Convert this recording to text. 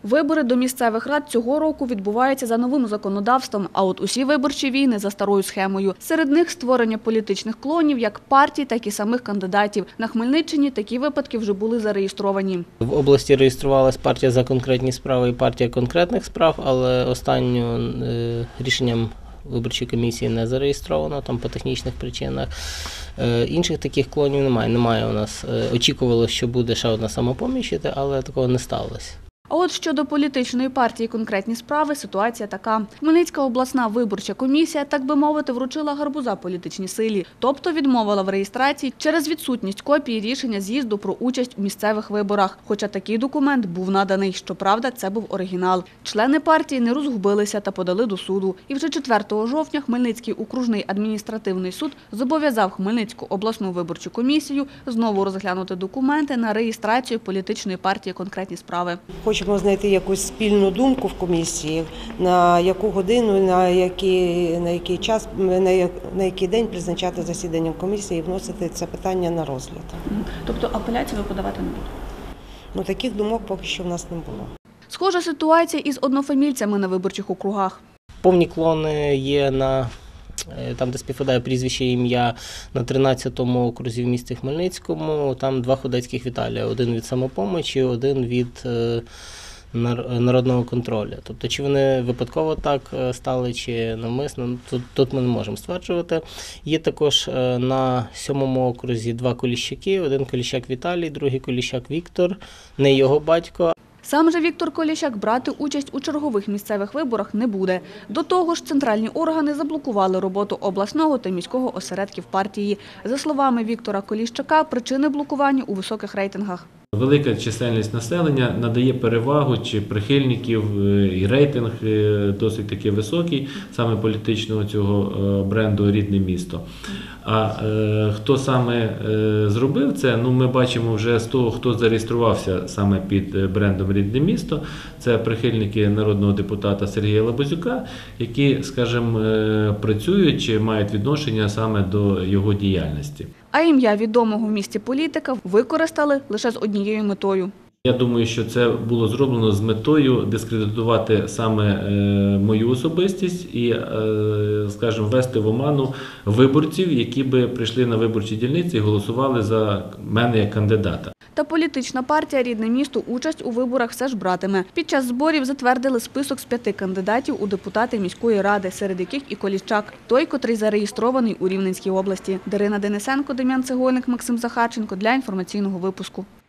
Вибори до місцевих рад цього року відбуваються за новим законодавством, а от усі виборчі війни за старою схемою. Серед них створення політичних клонів як партій, так і самих кандидатів. На Хмельниччині такі випадки вже були зареєстровані. В області реєструвалась партія «За конкретні справи» і партія конкретних справ, але останнім рішенням виборчої комісії не зареєстровано, там по технічних причинах. Інших таких клонів немає. Немає у нас. Очікувало, що буде ще одна «Самопоміч», але такого не сталося. А от щодо політичної партії «Конкретні справи» ситуація така. Хмельницька обласна виборча комісія, так би мовити, вручила гарбуза політичній силі. Тобто відмовила в реєстрації через відсутність копії рішення з'їзду про участь у місцевих виборах. Хоча такий документ був наданий. Щоправда, це був оригінал. Члени партії не розгубилися та подали до суду. І вже 4 жовтня Хмельницький окружний адміністративний суд зобов'язав Хмельницьку обласну виборчу комісію знову розглянути документи на реєстрацію політичної партії «Конкретні справи». Хочемо знайти якусь спільну думку в комісії, на яку годину, на який час, на який день призначати засідання комісії і вносити це питання на розгляд. Тобто апеляцію ви подавати не будете? Таких думок поки що в нас не було. Схожа ситуація із однофамільцями на виборчих округах. Повні клони є там, де співпадає прізвище і ім'я, на 13-му окрузі в місті Хмельницькому. Там 2 Ходецьких Віталія. Один від «Самопомочі», один від народного контролю. Тобто, чи вони випадково так стали, чи навмисно, тут ми не можемо стверджувати. Є також на 7-му окрузі 2 Коліщаки. Один Коліщак Віталій, другий Коліщак Віктор, не його батько. Сам же Віктор Коліщак брати участь у чергових місцевих виборах не буде. До того ж, центральні органи заблокували роботу обласного та міського осередків партії. За словами Віктора Коліщака, причини блокування у високих рейтингах. Велика чисельність населення надає перевагу чи прихильників, і рейтинг досить таки високий, саме політичного цього бренду «Рідне місто». А хто саме зробив це, ми бачимо вже з того, хто зареєструвався саме під брендом «Рідне місто». Це прихильники народного депутата Сергія Лабазюка, які, скажімо, працюють чи мають відношення саме до його діяльності. А ім'я відомого в місті політика використали лише з однією метою. Я думаю, що це було зроблено з метою дискредитувати саме мою особистість і, скажімо, ввести в оману виборців, які би прийшли на виборчі дільниці і голосували за мене як кандидата. Та політична партія «Рідне місто» участь у виборах все ж братиме. Під час зборів затвердили список з 5 кандидатів у депутати міської ради, серед яких і Коліщак, той, котрий зареєстрований у Рівненській області. Дарина Денисенко, Дем'ян Цегольник, Максим Захарченко для інформаційного випуску.